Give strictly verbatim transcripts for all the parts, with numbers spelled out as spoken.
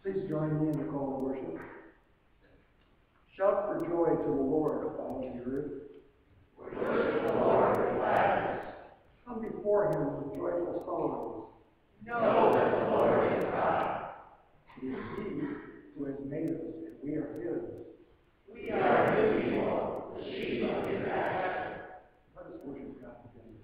Please join me in the call to worship. Shout for joy to the Lord, all the earth. Worship the Lord with gladness. Come before him with joyful songs. Know that the Lord is God. It is he who has made us, and we are his. We are his people, the sheep of his pasture. Let us worship God together.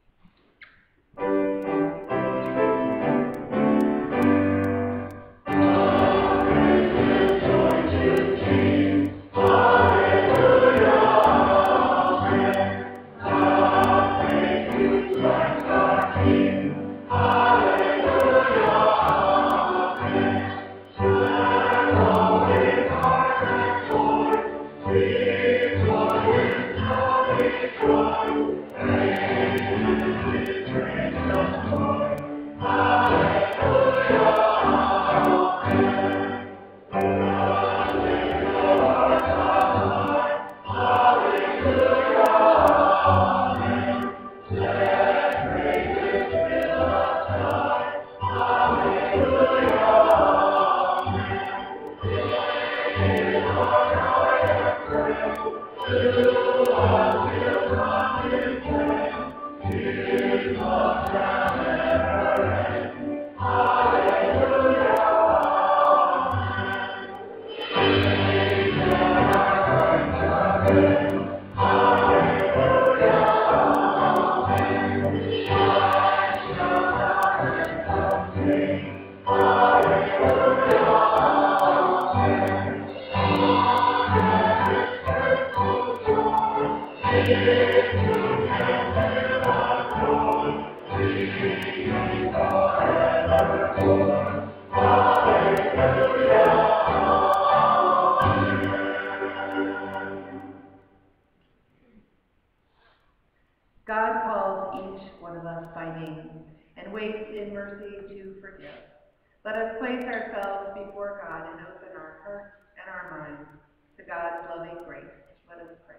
God calls each one of us by name and waits in mercy to forgive. Let us place ourselves before God and open our hearts and our minds to God's loving grace. Let us pray.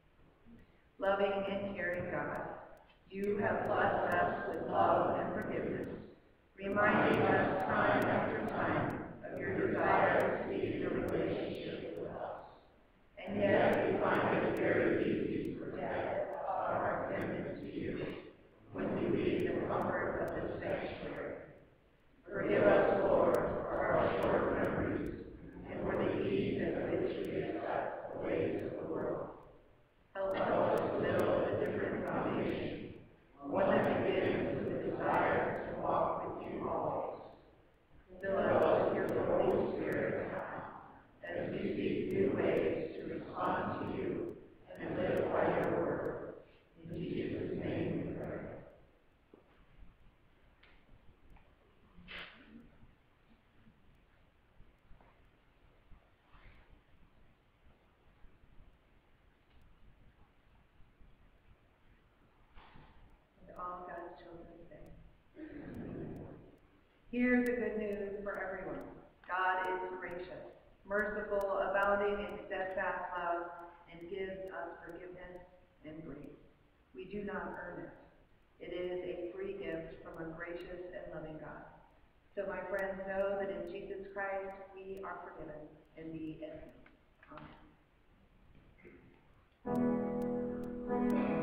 Loving and caring God, you have blessed us with love and forgiveness, reminding us time after time of your desire to be in a relationship with us. And yet we find it very easy to forget our commitment to you when we leave the comfort of this sanctuary. Forgive us, Lord, for our short memories and for the ease at which we accept the ways of the world. Help us to build a different foundation, one that begins with the desire to walk with you always. Fill us with your Holy Spirit now, as we seek new ways to respond to you and live by your word. In Jesus' name we pray. And all God's children say, hear the good news for everyone. God is gracious, merciful, abounding in steadfast love, and gives us forgiveness and grace. We do not earn it. It is a free gift from a gracious and loving God. So my friends, know that in Jesus Christ we are forgiven and be at peace. Amen.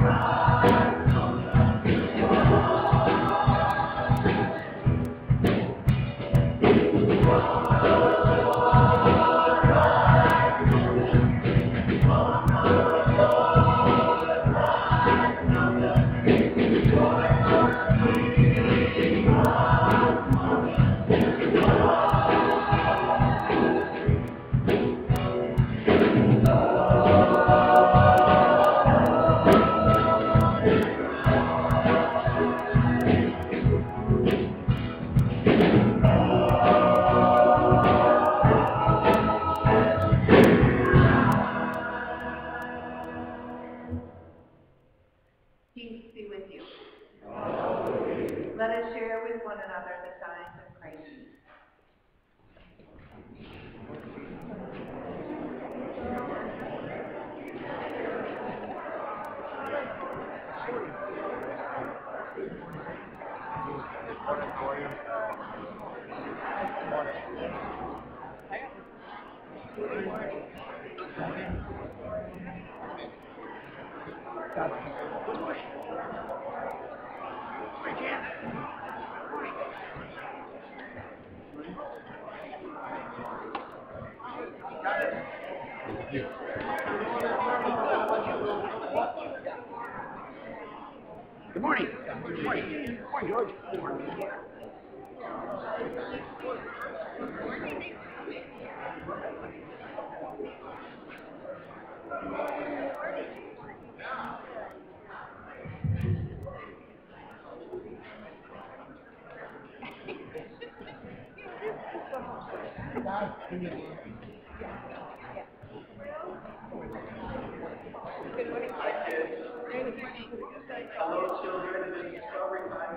Peace be with you. Let us share with one another the signs of Christ. Good morning. Good morning. Good morning, George. Good morning. Hello, children. It is discovery time.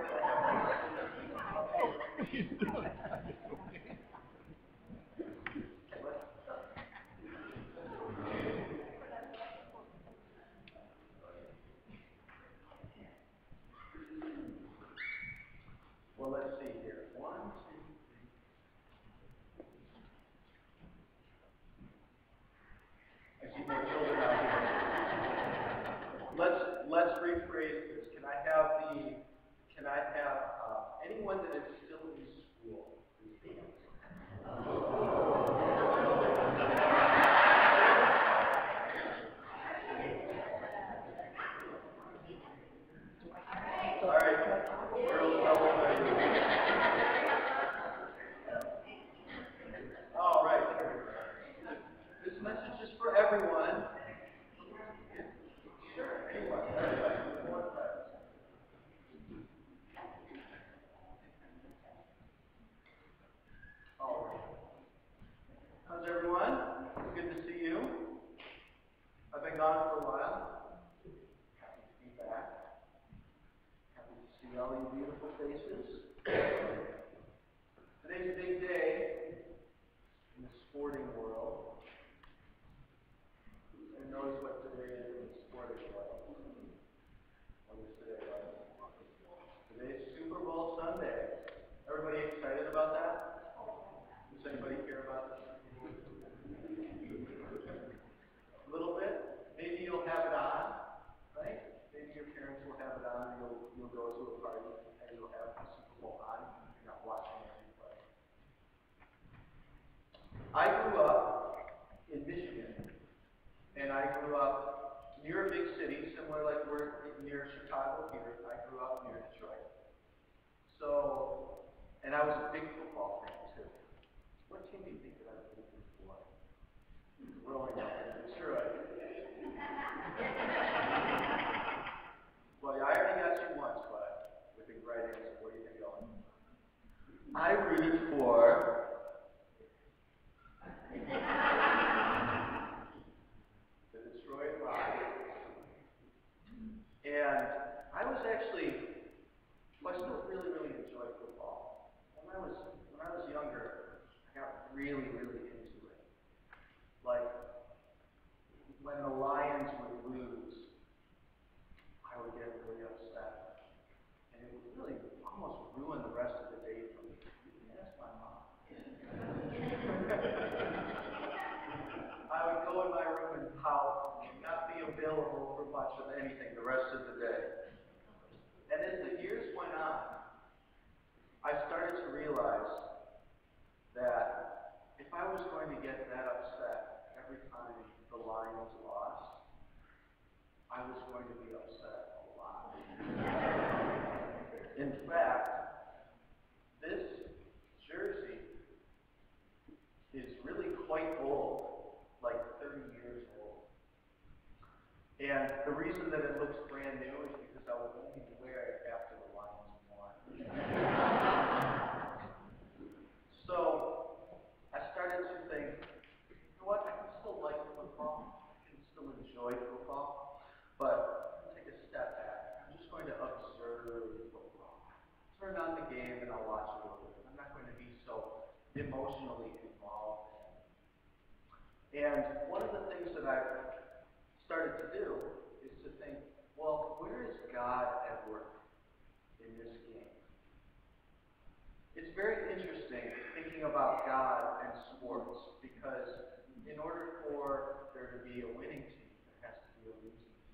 Well, let's see here. One, two, three. I see more children out here. Let's let's rephrase this. Can I have the? Can I have uh, anyone that is still in school? Please stand. All right, girls, double measure. All right. This message is for everyone. Sure, anyone. Everybody. One class. All right. How's everyone? Good to see you. I've been gone for a while. Happy to be back. Happy to see all you beautiful faces. Today's a big day in the sporting world. And notice what today is in the sporting world. What is today, right? Today's Super Bowl Sunday. Everybody excited about that? Does anybody care about this? A little bit? Maybe you'll have it on, right? Maybe your parents will have it on and you'll, you'll go to a party and you'll have the Super Bowl on. You're not watching it anyway. I grew up in Michigan, and I grew up near a big city, similar like we're near Chicago here. I grew up near Detroit. So, and I was a big football fan too. What team do you think that I was rooting for? Growing up in Detroit. Well, I already got you once, but with the right answer, where do you think going? I rooted for the Detroit Lions. And I was actually, well, I still really, really enjoy football. When I was when I was younger, I got really, really into it. Like when the Lions would lose, I would get really upset. And it would really almost ruin the rest of the day for me. You can ask my mom. I would go in my room and pout, not be a Bill available for much of anything the rest of the day. And as the years went on, I started to realize that if I was going to get that upset every time the Lions lost, I was going to be upset a lot. In fact, this jersey is really quite old, like thirty years old. And the reason that it looks brand new is because I was only to wear it after the Lions won. So I started to think, you know what, I can still like football, I can still enjoy football, but I'm going to take a step back. I'm just going to observe football. Turn on the game and I'll watch it a little bit. I'm not going to be so emotionally involved. And one of the things that I've started to do is to think, well, where is God at work in this game? It's very interesting thinking about God and sports, because in order for there to be a winning team, there has to be a losing team.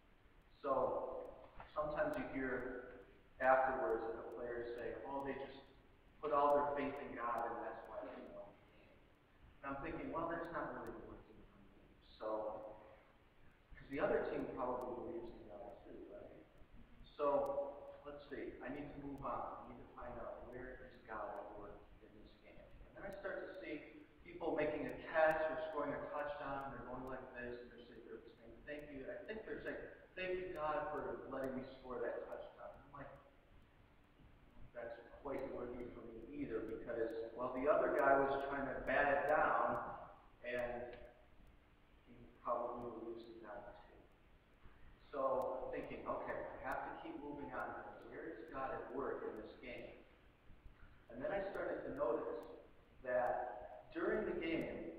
So sometimes you hear afterwards that the players say, oh, they just put all their faith in God and that's why they won the game. And I'm thinking, well, that's not really working for me. So, because the other team probably believes in God too, right? So, let's see, I need to move on. I need to find out where is God at work in this game. And then I start to see people making a catch or scoring a touchdown, and they're going like this, and they're saying, they're saying thank you. I think they're saying, thank you, God, for letting me score that touchdown. I'm like, that's quite working for me either, because, well, the other guy was trying to bat it down, and he probably loses that too. So I'm thinking, okay, I have to keep moving on. Where is God at work in this game? And then I started to notice that during the game,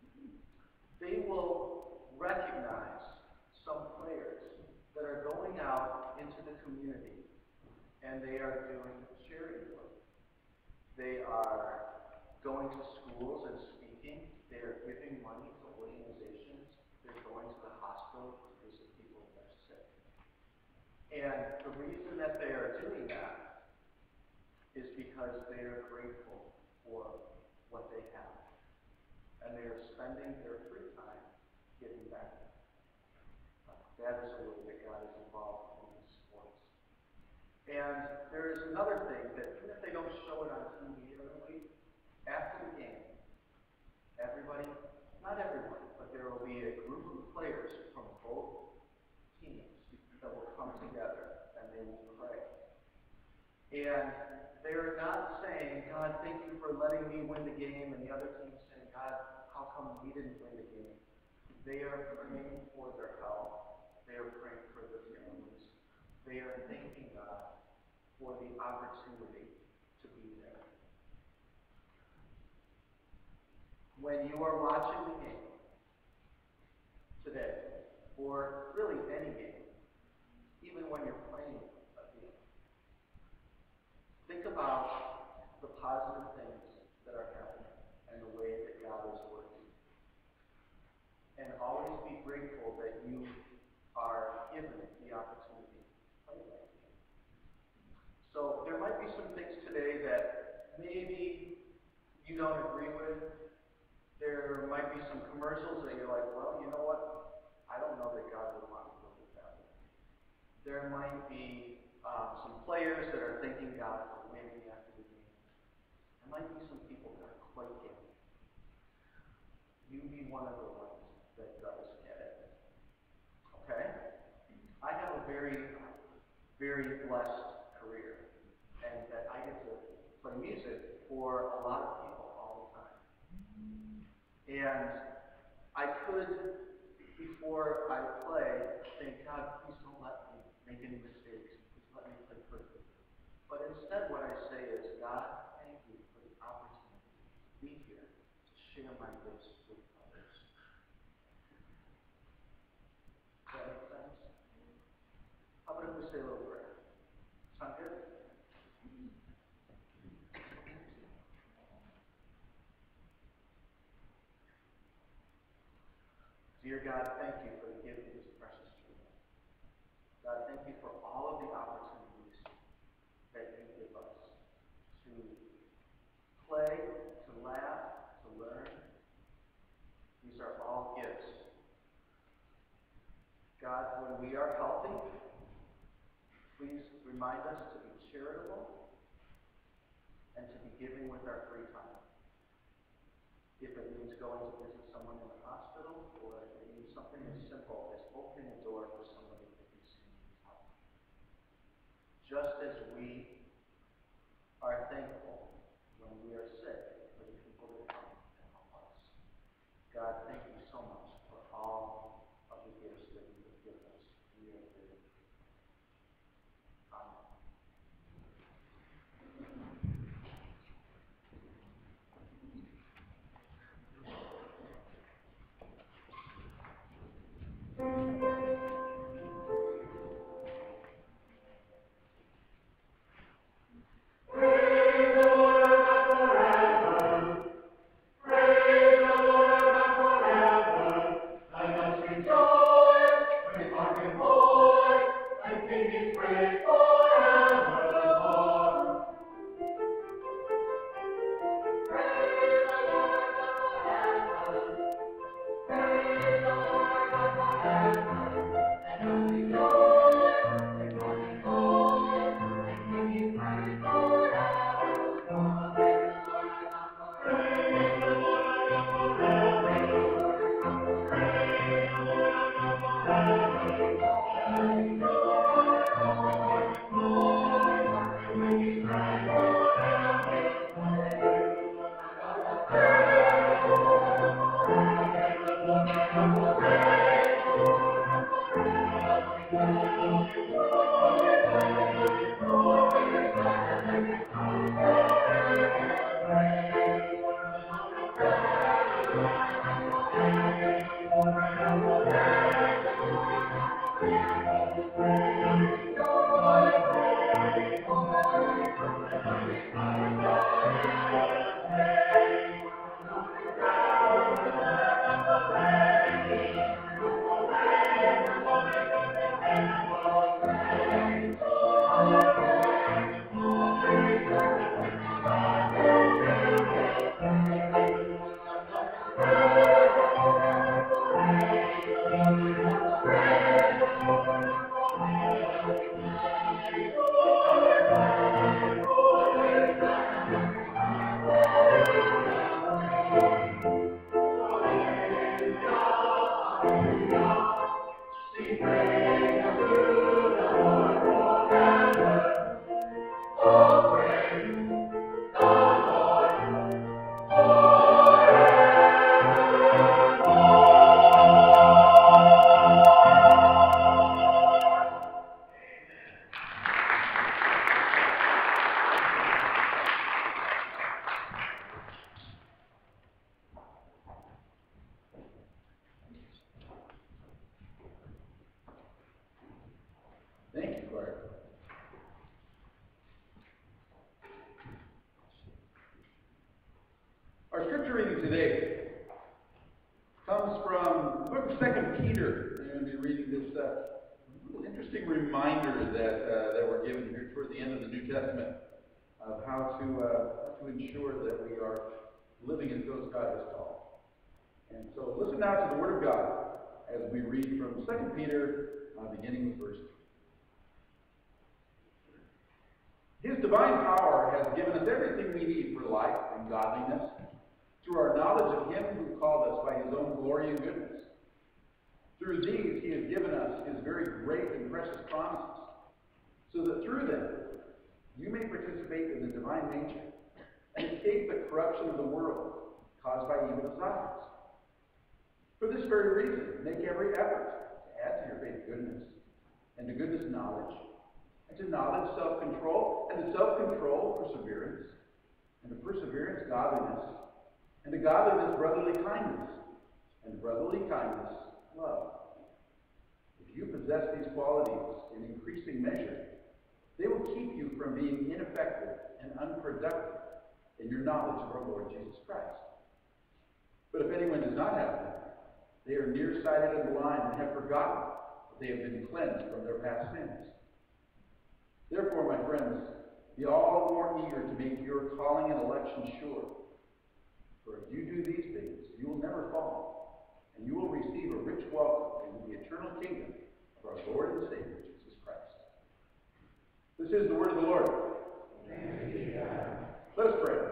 they will recognize some players that are going out into the community and they are doing charity work. They are going to schools and speaking. They are giving money to organizations. They're going to the hospital to visit people that are sick. And the reason that they are doing that is because they are grateful for what they have. And they are spending their free time giving back. That is the way that God is involved in these sports. And there is another thing that even if they don't show it on T V every week, after the game, everybody, not everyone, but there will be a group of players from both teams that will come together and they will pray. And they're not saying, God, thank you for letting me win the game, and the other team saying, God, how come we didn't win the game? They are praying for their health. They are praying for their families. They are thanking God for the opportunity to be there. When you are watching the game today, or really any game, even when you're playing a game, think about the positive things that are happening and the way that God is working. And always be grateful that you are given the opportunity to play that game. So there might be some things today that maybe you don't agree with. There might be some commercials that you're like, well, you know what? I don't know that God would want to look at that way. There might be um, some players that are thanking God for winning after the game. There might be some people that are quite giving. You be one of the ones that does get it. Okay? I have a very, very blessed career, and that I get to play music for a lot of people all the time. And I could, before I play, think, God, please don't let me make any mistakes. Please let me play perfectly. But instead what I say is, God, thank you for the opportunity to be here, to share my gifts with others. Does that make sense? How about if we say a little prayer? Sound good? Dear God, thank you for the gift of this precious you for all of the opportunities that you give us to play, to laugh, to learn. These are all gifts. God, when we are healthy, please remind us to be charitable and to be giving with our free time. If it means going to visit someone in the hospital, or if it means something as simple as opening a door for somebody that you see needs help. Just as we are thankful when we are sick for the people that come and help us. God, thank you so much for all of the gifts that you have given us. We are grateful. Amen. Our scripture reading today comes from the book of Second Peter. We're going to be reading this uh, little interesting reminder that uh, that we're given here toward the end of the New Testament of how to uh, how to ensure that we are living as those God has called. And so listen now to the Word of God as we read from Second Peter, uh, beginning with verse two. His divine power has given us everything we need for life and godliness, through our knowledge of him who called us by his own glory and goodness. Through these he has given us his very great and precious promises, so that through them you may participate in the divine nature and escape the corruption of the world caused by evil desires. For this very reason, make every effort to add to your faith goodness, and to goodness knowledge, and to knowledge self-control, and to self-control perseverance, and to perseverance godliness, and to godliness brotherly kindness, and brotherly kindness love. If you possess these qualities in increasing measure, they will keep you from being ineffective and unproductive in your knowledge of our Lord Jesus Christ. But if anyone does not have them, they are nearsighted and blind and have forgotten that they have been cleansed from their past sins. friends, be all the more eager to make your calling and election sure. For if you do these things, you will never fall, and you will receive a rich welcome into the eternal kingdom of our Lord and Savior, Jesus Christ. This is the word of the Lord. Thanks be to God. Let us pray.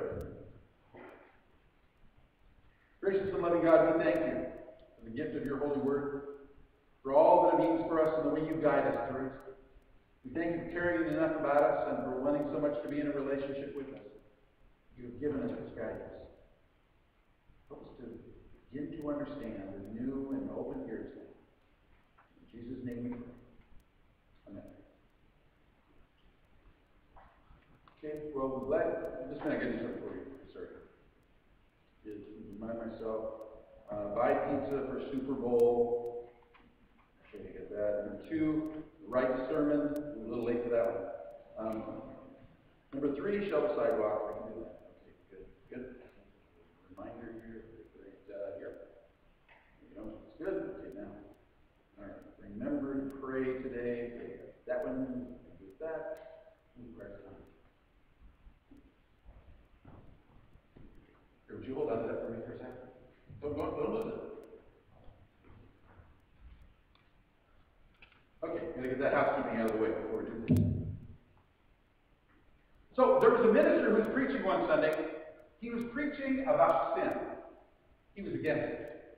Gracious and loving God, we thank you for the gift of your holy word, for all that it means for us and the way you guide us through it. We thank you for caring enough about us and for wanting so much to be in a relationship with us. You have given us this guidance. Help us to begin to understand with new and open ears. In Jesus' name we pray. Amen. Okay, well, glad, I'm just going to get this up for you. Sorry. Just remind myself. Uh, buy pizza for Super Bowl. Okay, get that. Number two, write sermon. I'm a little late for that one. Um, number three, shelf sidewalk. I can do that. Okay, good, good. Reminder here. Right uh, here. You know, it's good. Okay, now. All right. Remember to pray today. Okay, that one. Do that. And press on. Here, would you hold on to that for me for a second? Don't, don't, don't lose it. Okay, I'm going to get that housekeeping out of the way before we do this. So, there was a minister who was preaching one Sunday. He was preaching about sin. He was against it.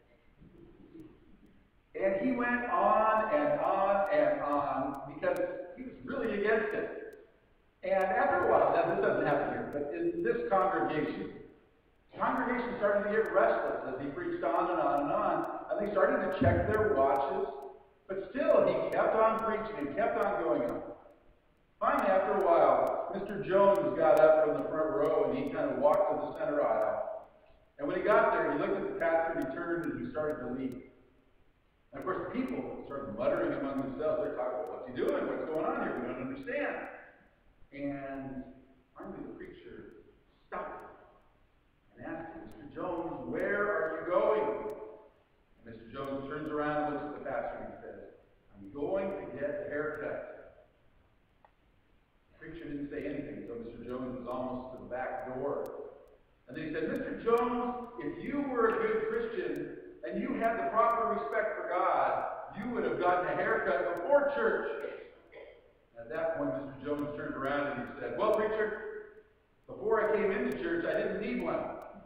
And he went on and on and on because he was really against it. And after a while, now this doesn't happen here, but in this congregation, the congregation started to get restless as he preached on and on and on, and they started to check their watches. But still, he kept on preaching and kept on going on. Finally, after a while, Mister Jones got up from the front row and he kind of walked to the center aisle. And when he got there, he looked at the pastor, he turned, and he started to leave. And of course, the people started muttering among themselves. They're talking about, what's he doing? What's going on here? We don't understand. And finally, the preacher stopped him and asked him, Mister Jones, where are you going? And Mister Jones turns around and looks at the pastor and he says, I'm going to get a haircut. The preacher didn't say anything, so Mister Jones was almost to the back door. And then he said, Mister Jones, if you were a good Christian and you had the proper respect for God, you would have gotten a haircut before church. At that point, Mister Jones turned around and he said, well, preacher, before I came into church, I didn't need one.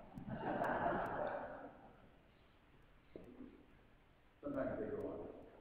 Sometimes they go on.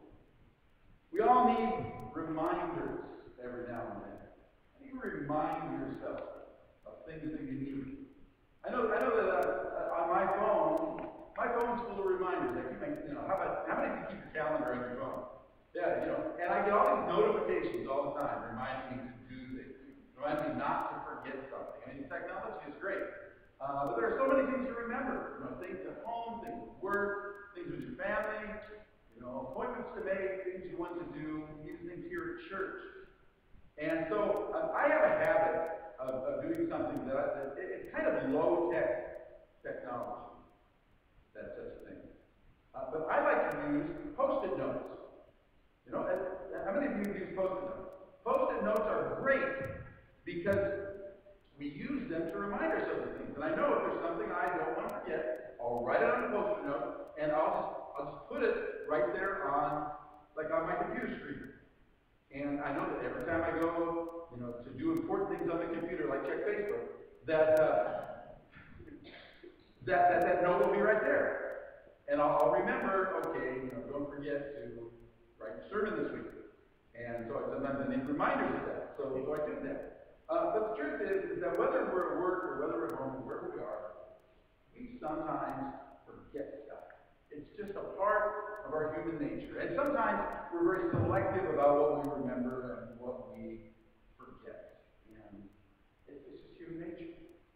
We all need reminders every now and then. You remind yourself of things that you need. I know, I know that uh, on my phone, my phone's full of reminders. I keep my, you know, how about how many of you keep your calendar on your phone? Yeah, you know, and I get all these notifications all the time reminding me to do things, reminding me not to forget something. I mean, technology is great, uh, but there are so many things to remember. You know, things at home, things at work, things with your family. You know, appointments to make, things you want to do, these things here at church. And so um, I have a habit of, of doing something that, I, that it, it's kind of low-tech technology. That's such a thing. Uh, but I like to use Post-it notes. You know, and, and how many of you use Post-it notes? Post-it notes are great because we use them to remind ourselves of things. And I know if there's something I don't want to forget, I'll write it on a Post-it note, and I'll just, I'll just put it right there on, like on my computer screen. And I know that every time I go, you know, to do important things on the computer, like check Facebook, that uh, that, that that note will be right there. And I'll, I'll remember, okay, you know, don't forget to write your sermon this week. And so sometimes I need reminders of that. So, so I do that. Uh, but the truth is, is that whether we're at work or whether we're at home, wherever we are, we sometimes forget stuff. It's just a part of our human nature. And sometimes we're very selective about what we remember and what we forget. And it's, it's just human nature.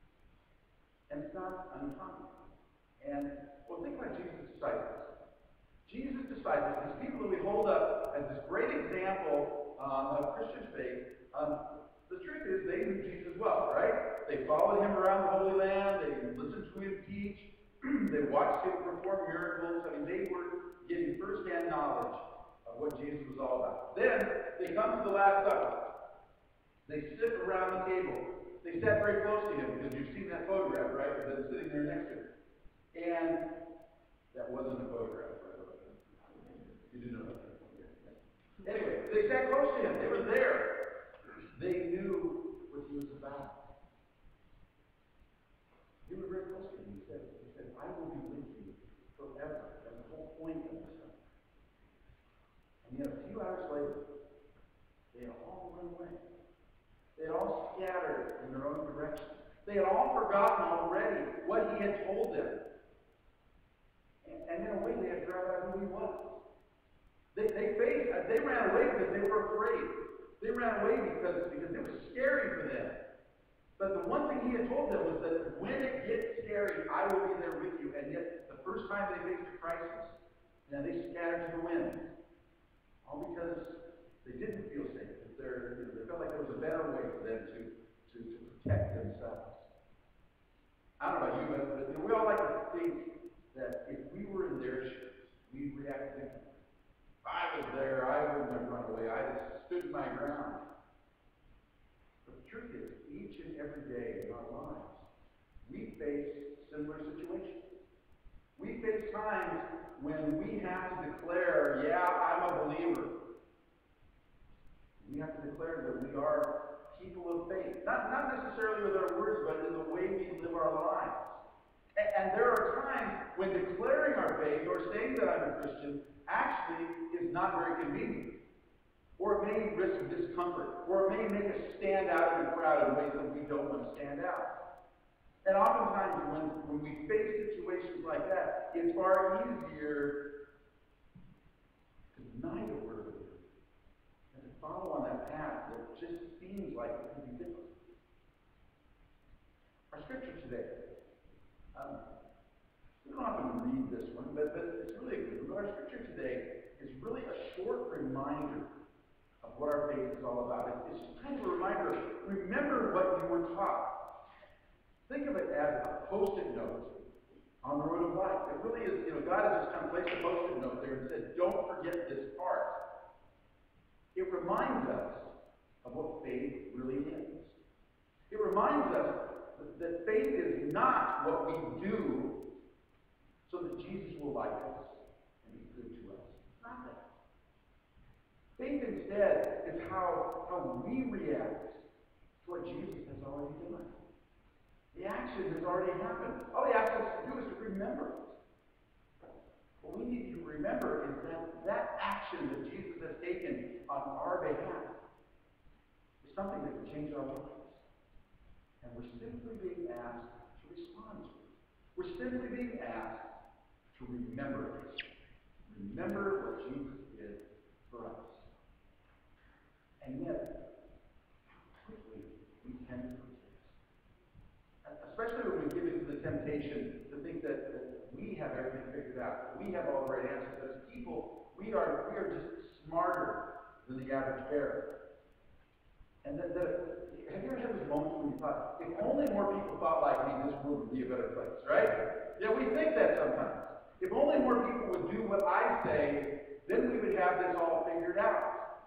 And it's not uncommon. And, well, think about Jesus' disciples. Jesus' disciples, these people that we hold up as this great example um, of Christian faith, um, the truth is they knew Jesus well, right? They followed him around the Holy Land. They listened to him teach. They watched him perform miracles. I mean, they were getting first-hand knowledge of what Jesus was all about. Then they come to the Last Supper. They sit around the table. They sat very close to him, because you've seen that photograph, right? Of them sitting there next to him. And that wasn't a photograph, by the way. You didn't know that. Anyway, they sat close to him. They were there. They knew what he was about. They were very close to him. He said, he said, I will be with you forever. That's the whole point of this stuff. And yet a few hours later, they had all run away. They had all scattered in their own direction. They had all forgotten already what he had told them. And, and in a way, they had forgotten out who he was. They, they faced, they ran away because they were afraid. They ran away because, because it was scary for them. But the one thing he had told them was that when it gets scary, I will be there with you. And yet, the first time they faced a crisis, and they scattered to the wind. All because they didn't feel safe. That they're, you know, they felt like there was a better way for them to, to, to protect themselves. I don't know about you, but, but you know, we all like to think that if we were in their shoes, we'd react differently. If I was there, I wouldn't have run away. I just stood my ground. But the truth is, each and every day in our lives, we face similar situations. We face times when we have to declare, yeah, I'm a believer. We have to declare that we are people of faith. Not, not necessarily with our words, but in the way we live our lives. And, and there are times when declaring our faith or saying that I'm a Christian actually is not very convenient. Or it may risk discomfort. Or it may make us stand out in the crowd in ways that we don't want to stand out. And oftentimes when, when we face situations like that, it's far easier to deny the word of God and to follow on that path that just seems like it could be difficult. Our scripture today, um, we don't often read this one, but, but it's really a good one. Our scripture today is really a short reminder of what our faith is all about. It's just kind of a reminder of, remember what you were taught. Think of it as a post-it note on the road of life. It really is, you know, God has just kind of placed a post-it note there and said, don't forget this part. It reminds us of what faith really is. It reminds us that faith is not what we do so that Jesus will like us and be good to us. It's not that. Faith instead is how, how we react to what Jesus has already done. The action has already happened. All he asks us to do is to remember it. What we need to remember is that that action that Jesus has taken on our behalf is something that can change our lives. And we're simply being asked to respond to it. We're simply being asked to remember it. Remember what Jesus did for us. And yet, how quickly we tend to forget. Especially when we give into the temptation to think that, that we have everything figured out. We have all the right answers. As people, we are we are just smarter than the average bear. And that, that, have you ever had those moments when you thought, if only more people thought like me, this world would be a better place, right? Yeah, we think that sometimes. If only more people would do what I say, then we would have this all figured out.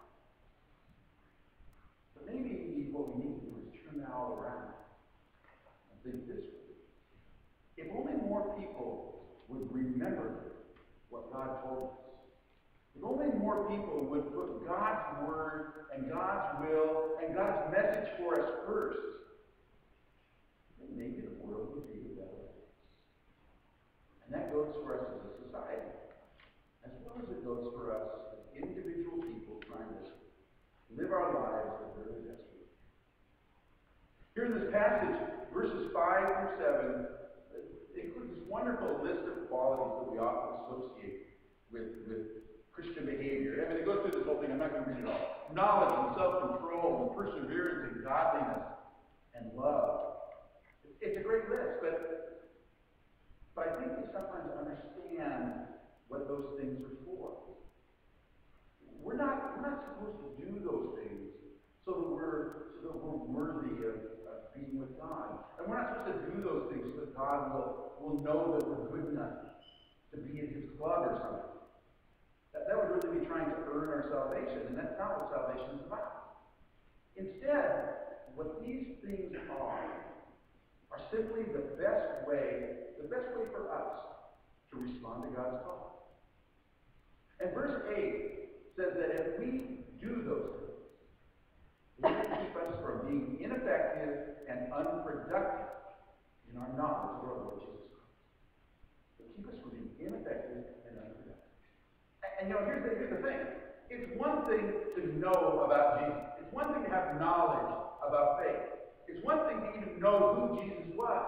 But maybe what we need to do is turn that all around. Think this way. If only more people would remember what God told us. If only more people would put God's word and God's will and God's message for us first, then maybe the world would be a better place. And that goes for us as a society, as well as it goes for us as individual people trying to live our lives as really best we can. Here in this passage, verses five through seven include this wonderful list of qualities that we often associate with, with Christian behavior. I mean, it goes through this whole thing. I'm not going to read it all. Knowledge and self-control and perseverance and godliness and love. It's a great list, but, but I think we sometimes understand what those things are for. We're not, we're not supposed to do those things so that we're, so that we're worthy of being with God. And we're not supposed to do those things so that God will, will know that we're good enough to be in his club or something. That, that would really be trying to earn our salvation, and that's not what salvation is about. Instead, what these things are, are simply the best way, the best way for us to respond to God's call. And verse eight says that if we do those things, it will keep us from being ineffective and unproductive in our knowledge of our Lord Jesus Christ. It will keep us from being ineffective and unproductive. And, and you know, here's the, here's the thing. It's one thing to know about Jesus. It's one thing to have knowledge about faith. It's one thing to even know who Jesus was.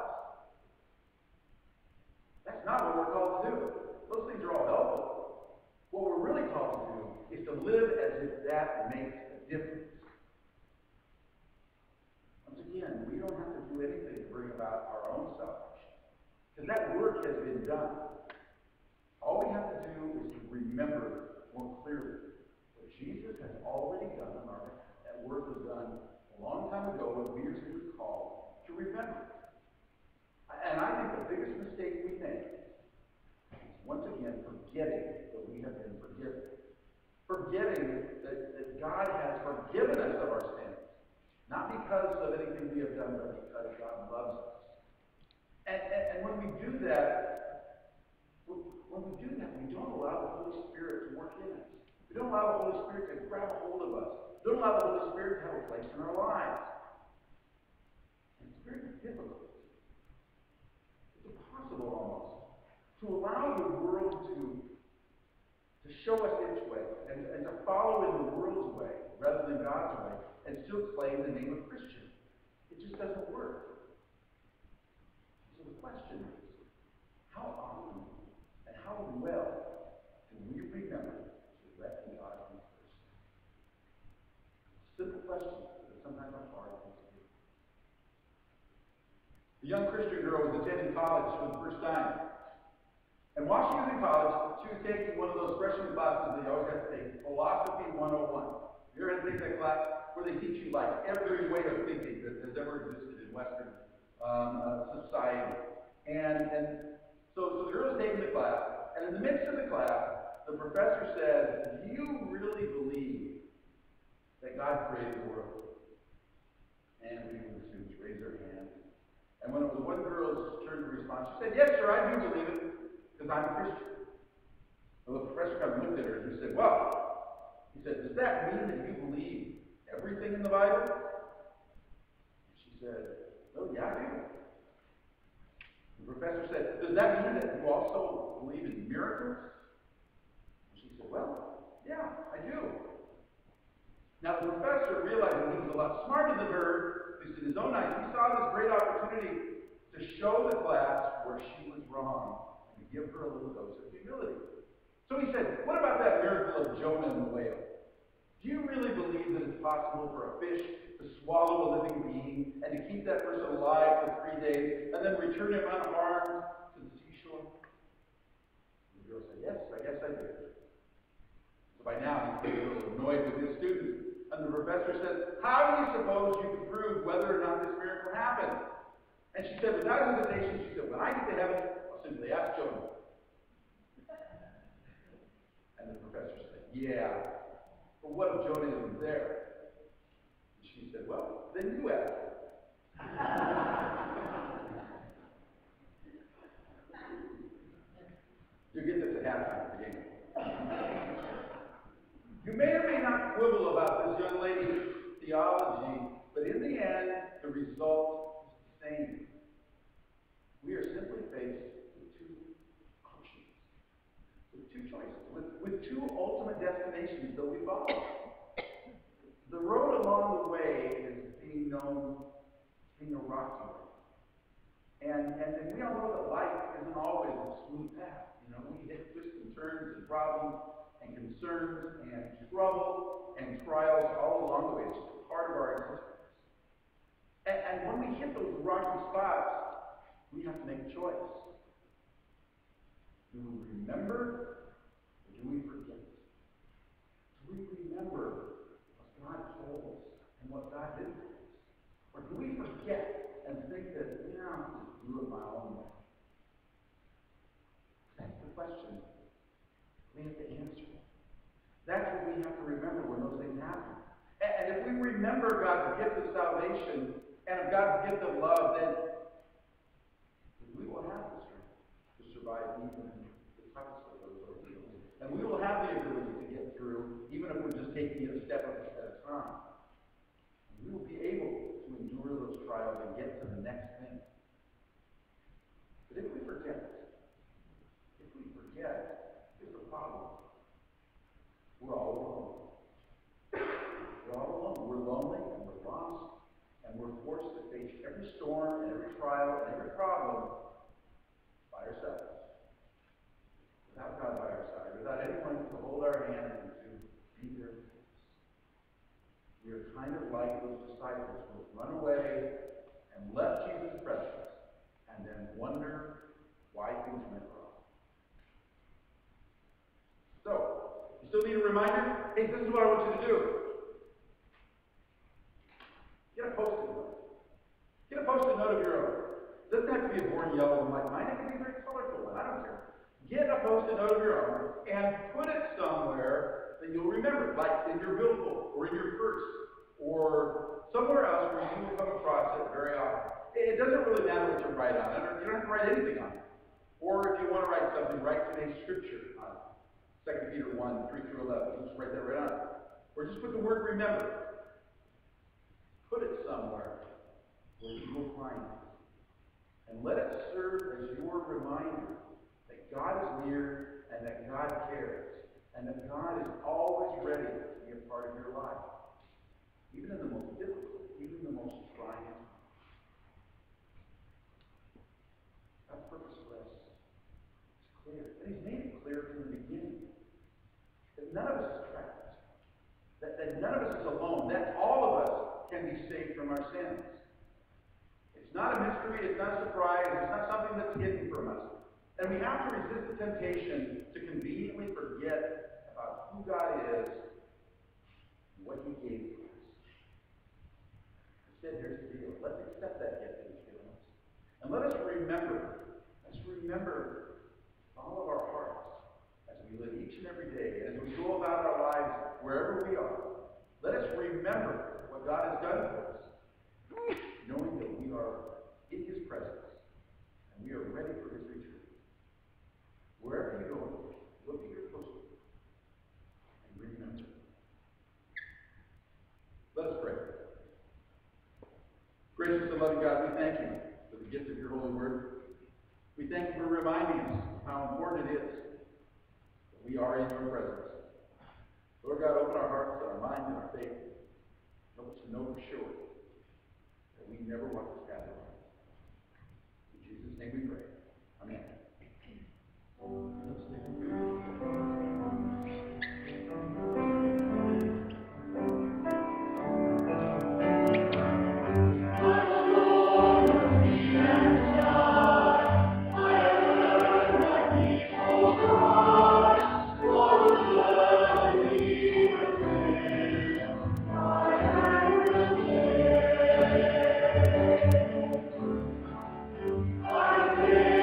That's not what we're called to do. Those things are all helpful. What we're really called to do is to live as if that makes a difference. Once again, we don't have to do anything to bring about our own salvation, because that work has been done. All we have to do is to remember more clearly what Jesus has already done on our behalf. That work was done a long time ago when we are simply called to remember. And I think the biggest mistake we make is once again forgetting that we have been forgiven. Forgetting that, that God has forgiven us of our sins. Not because of anything we have done, but because God loves us. And, and, and when we do that, when we do that, we don't allow the Holy Spirit to work in us. We don't allow the Holy Spirit to grab a hold of us. We don't allow the Holy Spirit to have a place in our lives. And it's very difficult. It's impossible almost to allow the world to, to show us its way and, and to follow in the world's way rather than God's way and still claim the name of Christian. It just doesn't work. So the question is, how often and how well do we remember to let God be first? Simple question, but sometimes a hard thing to do. A young Christian girl was attending college for the first time. And while she was in college, she was taking one of those freshman classes that you always have to take, Philosophy one oh one. You ever had to take that class where they teach you like every way of thinking that has ever existed in Western um, uh, society? And, and so, so the girl was taking the class, and in the midst of the class, the professor said, "Do you really believe that God created the world?" And we the students raised their hands. And when it was one girl's turn to respond, she said, "Yes, sir, I do believe it, because I'm a Christian." Well, the professor kind of looked at her and he said, "Well," he said, "does that mean that you believe everything in the Bible?" And she said, "Oh, yeah, I do." The professor said, "Does that mean that you also believe in miracles?" And she said, "Well, yeah, I do." Now, the professor realized that he was a lot smarter than her, at least in his own eyes. He saw this great opportunity to show the class where she was wrong and to give her a little dose of humility. So he said, "What about that miracle of Jonah and the whale? Do you really believe that it's possible for a fish to swallow a living being and to keep that person alive for three days and then return him unharmed to the seashore?" And the girl said, "Yes, I guess I do." So by now he's getting a little annoyed with his student. And the professor said, "How do you suppose you can prove whether or not this miracle happened?" And she said, without hesitation, she said, "When I get to heaven, I'll simply ask Jonah." And the professor said, "Yeah, but what if Jonah isn't there?" And she said, "Well, then you ask him." You get this at halftime of the game. You may or may not quibble about this young lady's theology, but in the end, the result is the same. We are simply faced with two options, with two choices, with, with two ultimate destinations that we follow. The road along the way is being known as being a rocky road. And, and, and we all know that life isn't always a smooth path. You know, we hit twists and turns and problems and concerns and trouble and trials all along the way. It's just a part of our existence. And, and when we hit those rocky spots, we have to make a choice. Do we remember or do we forget? Do we remember what God told us and what God did for us? Or do we forget and think that, you know, I'll just do it my own way? That's the question we have to answer. That's what we have to remember when those things happen. And if we remember God's gift of salvation and of God's gift of love, then we will have the strength to survive even the toughest of those ordeals. And we will have the ability to get through, even if we're just taking it a step at a time. And we will be able to endure those trials and get to the next thing. But if we forget, if we forget, here's the problem. We're all alone. We're all alone. We're lonely and we're lost, and we're forced to face every storm and every trial and every problem by ourselves. Without God by our side, without anyone to hold our hand and to be there with us. We are kind of like those disciples who run away and left Jesus' presence and then wonder why things went wrong. So, you still need a reminder? Hey, this is what I want you to do. Get a post-it note. Get a post-it note of your own. It doesn't have to be a boring yellow one like mine. It can be a very colorful one. I don't care. Get a post-it note of your own and put it somewhere that you'll remember, like in your billfold or in your purse or somewhere else where you will come across it very often. It doesn't really matter what you write on it. You don't have to write anything on it. Or if you want to write something, write today's scripture on it. Second Peter one, three through eleven. Just write that right on it. Or just put the word remember. Put it somewhere where you will find it. And let it serve as your reminder that God is near and that God cares. And that God is always ready to be a part of your life. Even in the most difficult, even in the most trying times. God's purpose for us is clear. And He's made it clear from the beginning. That none of us is trapped. That, that none of us is alone. That all of us can be saved from our sins. It's not a mystery, it's not a surprise, it's not something that's hidden from us. And we have to resist the temptation to conveniently forget about who God is and what He gave to us. Instead, here's the deal. Let's accept that gift that He's given us. And let us remember, let's remember all of our hearts as we live each and every day, and as we go about our lives wherever we are. Let us remember what God has done for us, knowing that we are in His presence and we are ready for His return. Wherever you go, look at your post and remember. Let us pray. Gracious and loving God, we thank You for the gift of Your holy word. We thank You for reminding us how important it is that we are in Your presence. Lord God, open our hearts and our minds and our faith. Help us to know for sure that we never walk this path alone. In Jesus' name we pray. Amen. I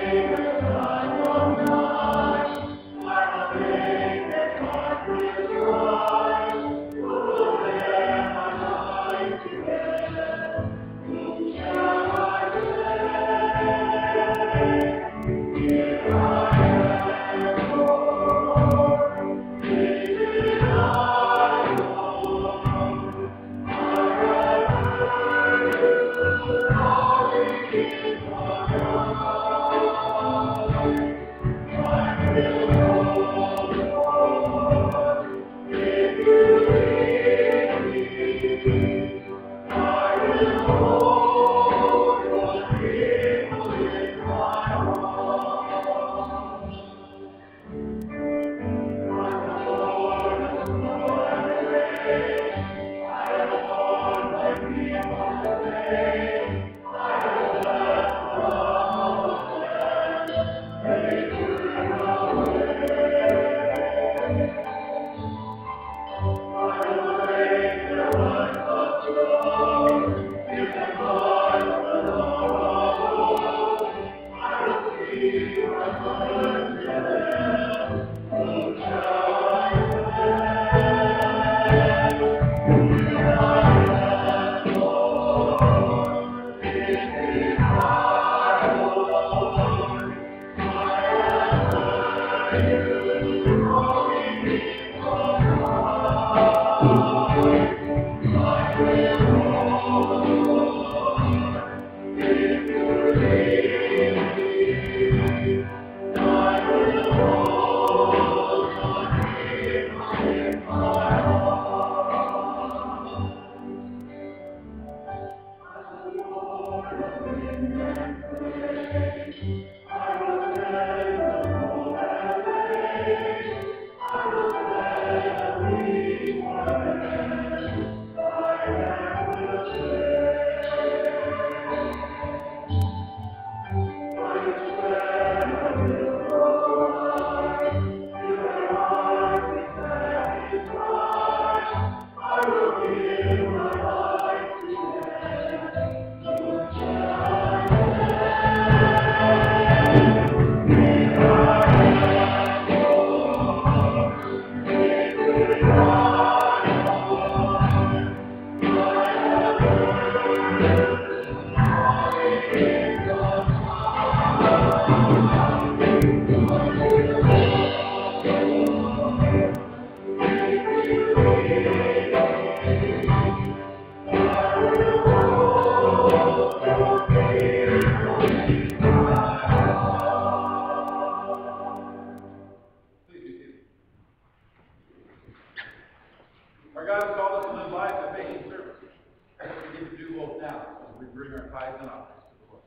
Our God has called us to live lives of faith and service. We get to do both now as we bring our tithes and offerings to the Lord.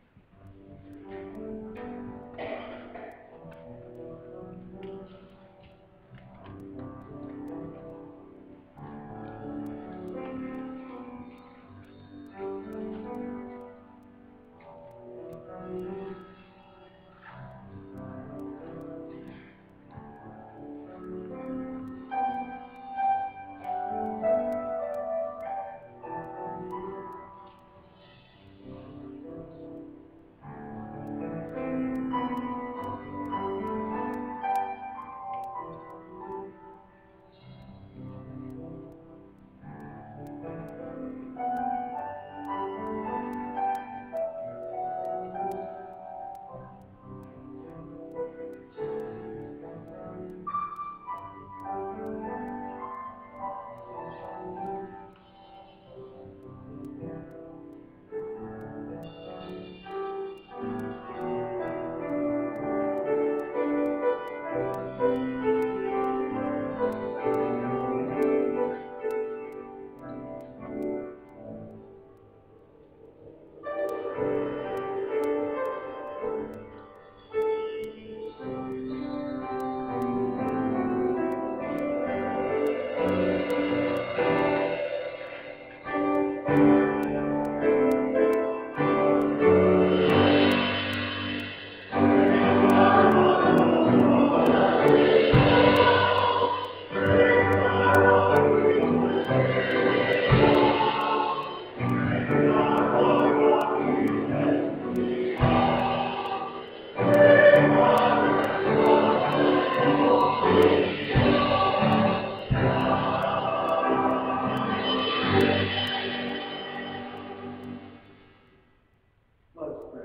Let us pray.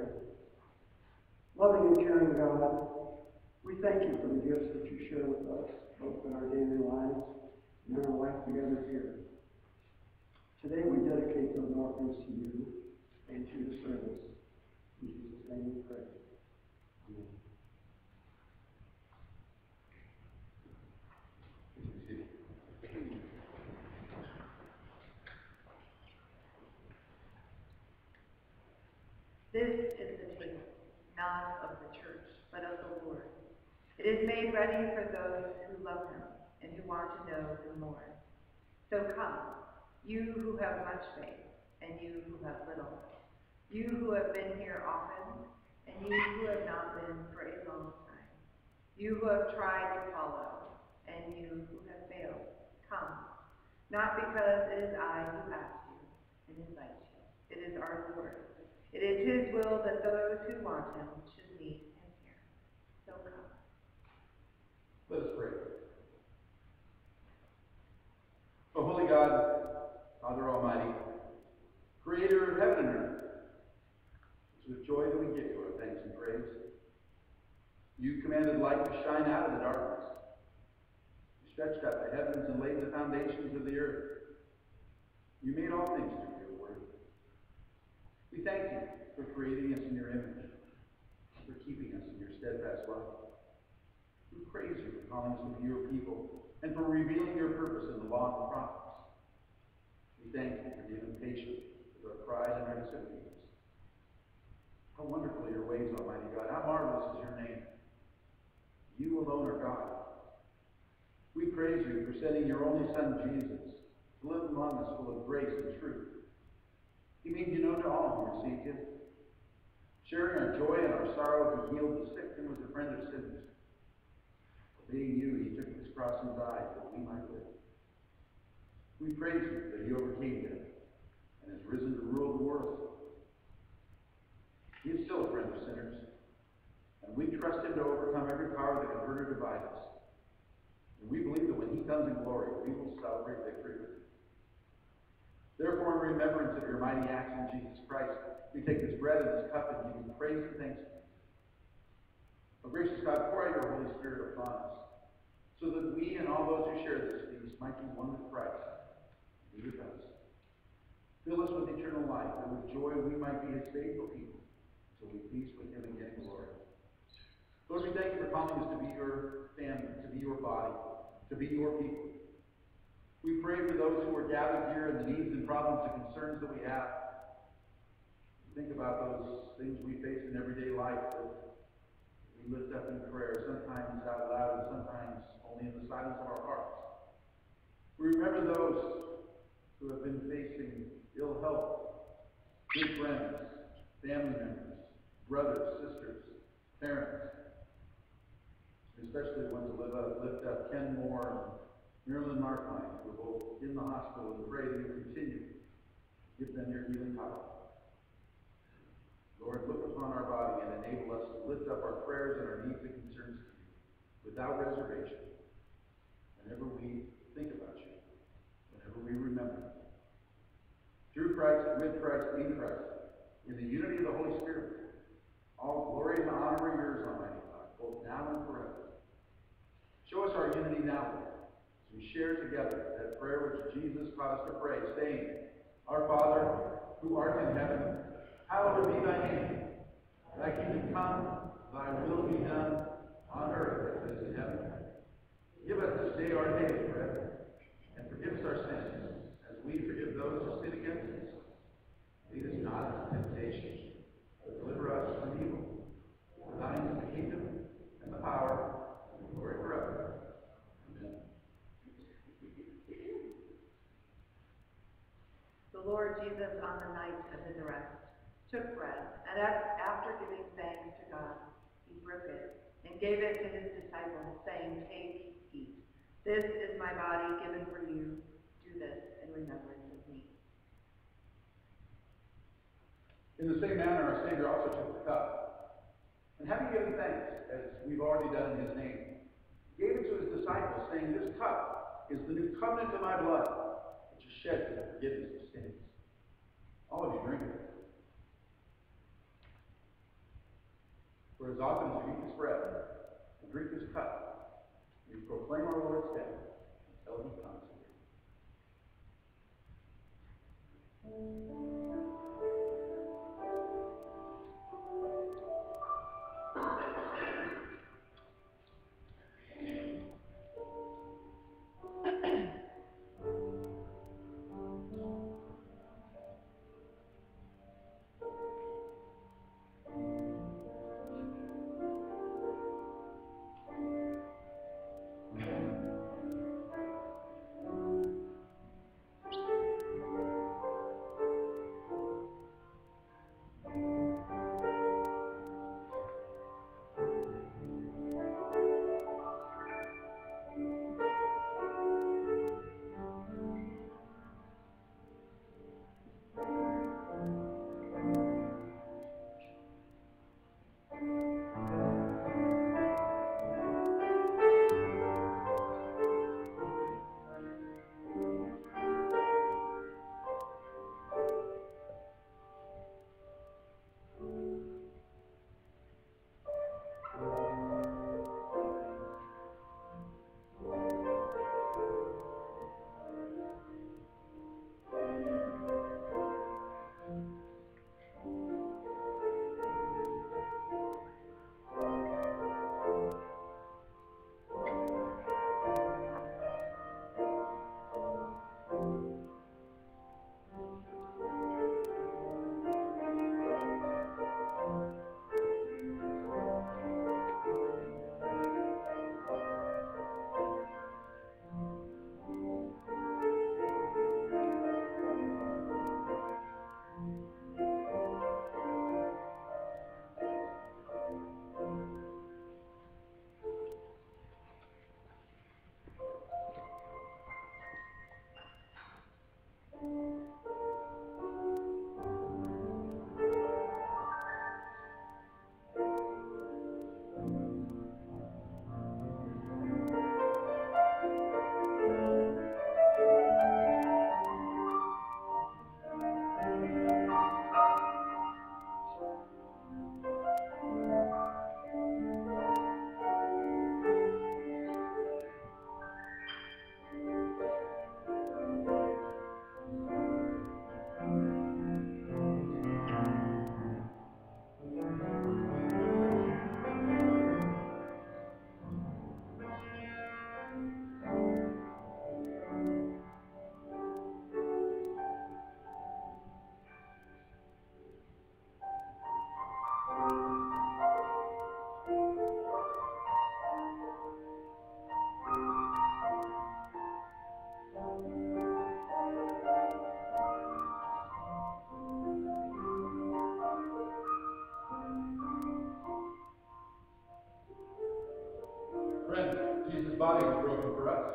Loving and caring God, we thank you for the gifts that you share with us, both in our daily lives and in our life together here. Today we dedicate those offerings to you and to the service. In Jesus' name we pray. Amen. This is the table, not of the church, but of the Lord. It is made ready for those who love him and who want to know him more. So come, you who have much faith, and you who have little, you who have been here often, and you who have not been for a long time, you who have tried to follow, and you who have failed. Come, not because it is I who ask you and invite you. It is our Lord. It is his will that those who want him should meet him here. So come. Let us pray. O holy God, Father Almighty, creator of heaven and earth, it's with joy that we give you our thanks and praise. You commanded light to shine out of the darkness. You stretched out the heavens and laid the foundations of the earth. You made all things through your word. We thank you for creating us in your image, for keeping us in your steadfast love. We praise you for calling us to be your people, and for revealing your purpose in the law and the prophets. We thank you for being patient with our pride and our disobedience. How wonderful are your ways, Almighty God. How marvelous is your name. You alone are God. We praise you for sending your only Son, Jesus, to live among us full of grace and truth. He made you known to all who received him. Sharing our joy and our sorrow, he healed the sick and was a friend of sinners. Obeying you, he took his cross and died that we might live. We praise you that he overcame death and has risen to rule the world. He is still a friend of sinners, and we trust him to overcome every power that can hurt or divide us. And we believe that when he comes in glory, we will celebrate victory with him. Therefore, in remembrance of your mighty acts in Jesus Christ, we take this bread and this cup and give you praise and thanksgiving. O gracious God, pour out your Holy Spirit upon us, so that we and all those who share this feast might be one with Christ, and he with us. Fill us with eternal life, and with joy we might be his faithful people, till we feast with him again in glory. Lord, we thank you for calling us to be your family, to be your body, to be your people. We pray for those who are gathered here and the needs and problems and concerns that we have. Think about those things we face in everyday life that we lift up in prayer, sometimes out loud and sometimes only in the silence of our hearts. We remember those who have been facing ill health, good friends, family members, brothers, sisters, parents, especially the ones who live up, lift up Ken Moore and Marilyn Markline, who are both in the hospital, and pray that you continue to give them your healing power. Lord, look upon our body and enable us to lift up our prayers and our needs and concerns to you without reservation whenever we think about you, whenever we remember you. Through Christ, with Christ, in Christ, in the unity of the Holy Spirit, all glory and honor are yours, Almighty God, both now and forever. Show us our unity now, Lord, as we share together that prayer which Jesus taught us to pray, saying, Our Father, who art in heaven, hallowed be thy name. Thy kingdom come, thy will be done, on earth as it is in heaven. Give us this day our daily bread, and forgive us our sins, as we forgive those who sin against us. Lead us not into temptation, but deliver us from evil. For thine is the kingdom, and the power, and the glory forever. Amen. The Lord Jesus, on the night of his arrest, took bread, and after giving thanks to God, he broke it and gave it to his disciples, saying, Take, eat. This is my body given for you. Do this in remembrance of me. In the same manner, our Savior also took the cup, and having given thanks, as we've already done in his name, gave it to his disciples, saying, This cup is the new covenant of my blood, which is shed for the forgiveness of sins. All of you drink it. For as often as you eat this bread and drink this cup, you proclaim our Lord's death until he comes again. body was broken for us.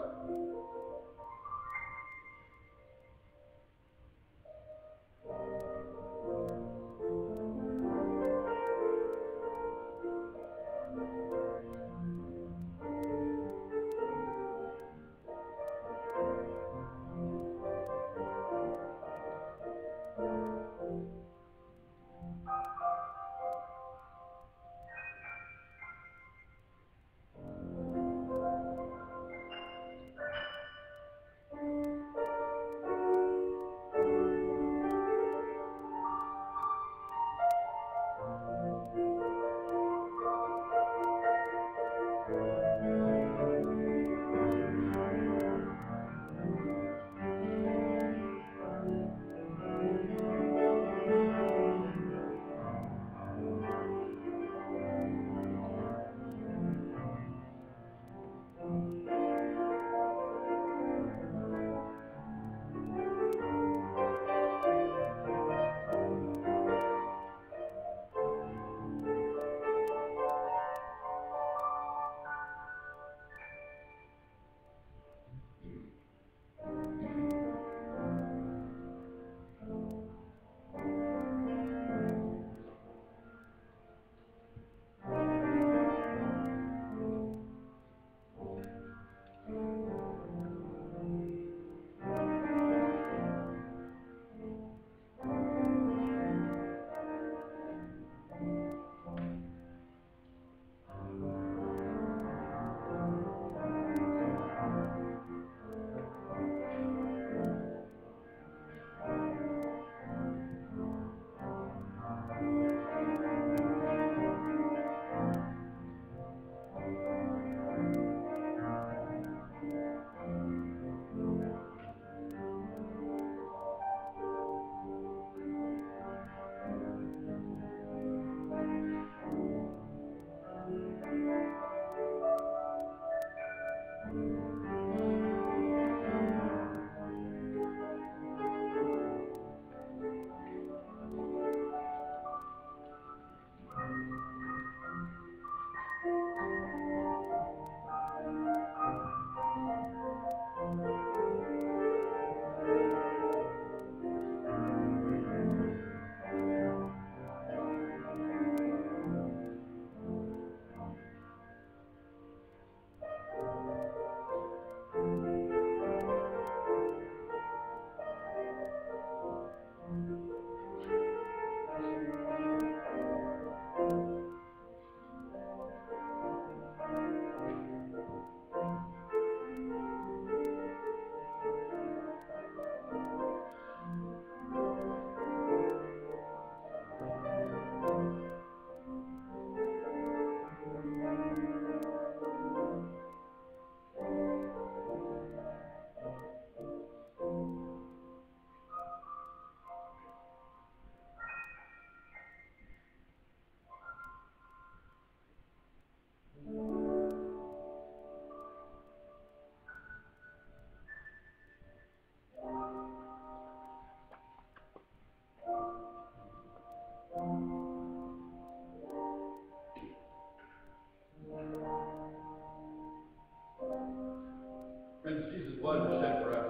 Friends, Jesus' blood was shed for us.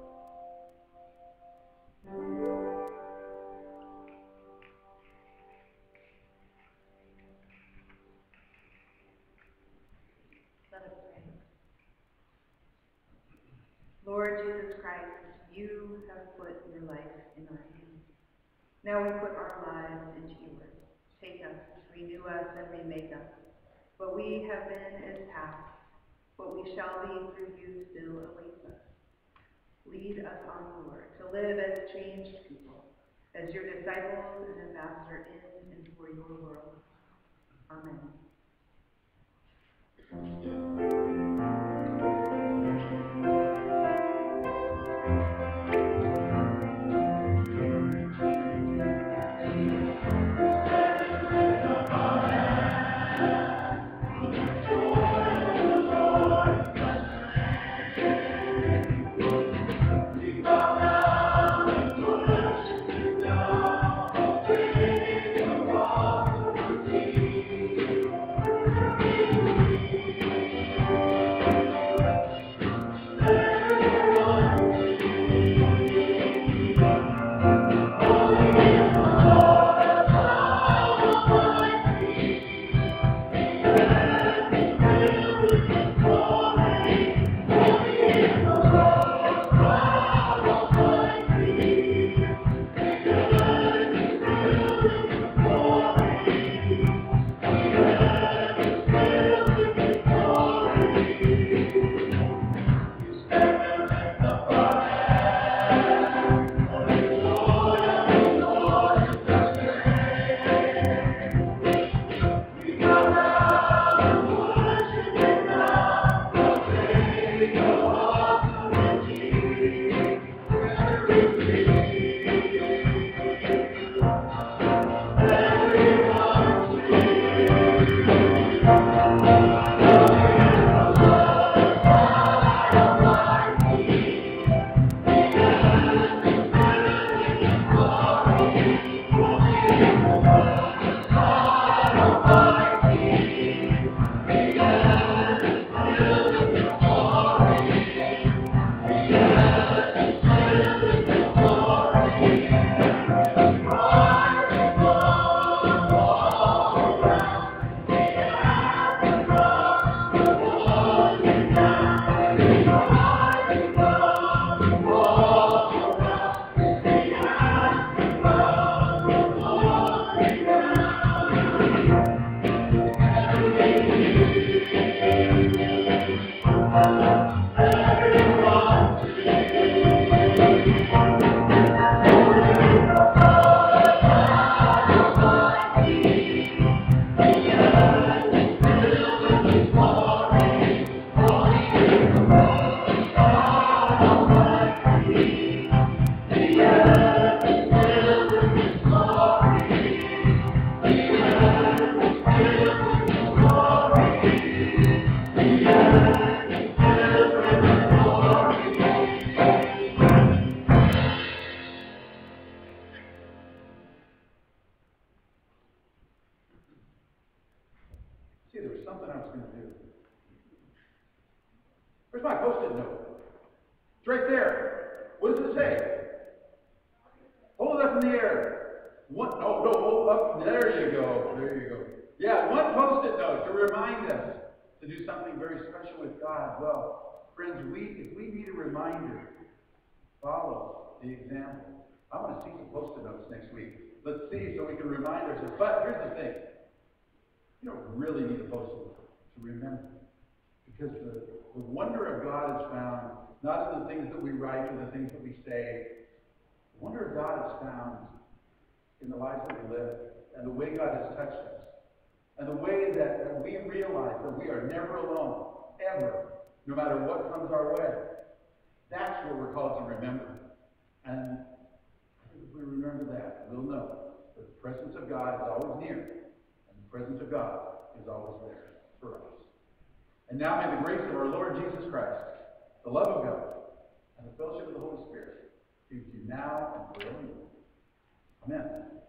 Let us pray. Lord Jesus Christ, you have put your life in our hands. Now we put our lives into yours. Take us, renew us, and remake us. What we have been is past. What we shall be through you still awaits us. Lead us on, Lord, to live as changed people, as your disciples and ambassador in and for your world. Amen. Thank you. something I was going to do. Where's my post-it note? It's right there. What does it say? Hold it up in the air. One, oh, no, hold up. There you go. There you go. Yeah, one post-it note to remind us to do something very special with God. Well, friends, we if we need a reminder, follow the example. I want to see some post-it notes next week. Let's see so we can remind ourselves. But here's the thing. You don't really need a post-it note to remember. Because the, the wonder of God is found not in the things that we write or the things that we say. The wonder of God is found in the lives that we live and the way God has touched us. And the way that, that we realize that we are never alone, ever, no matter what comes our way. That's what we're called to remember. And if we remember that, we'll know that the presence of God is always near, and the presence of God is always there for us. And now may the grace of our Lord Jesus Christ, the love of God, and the fellowship of the Holy Spirit be with you now and forevermore. Amen.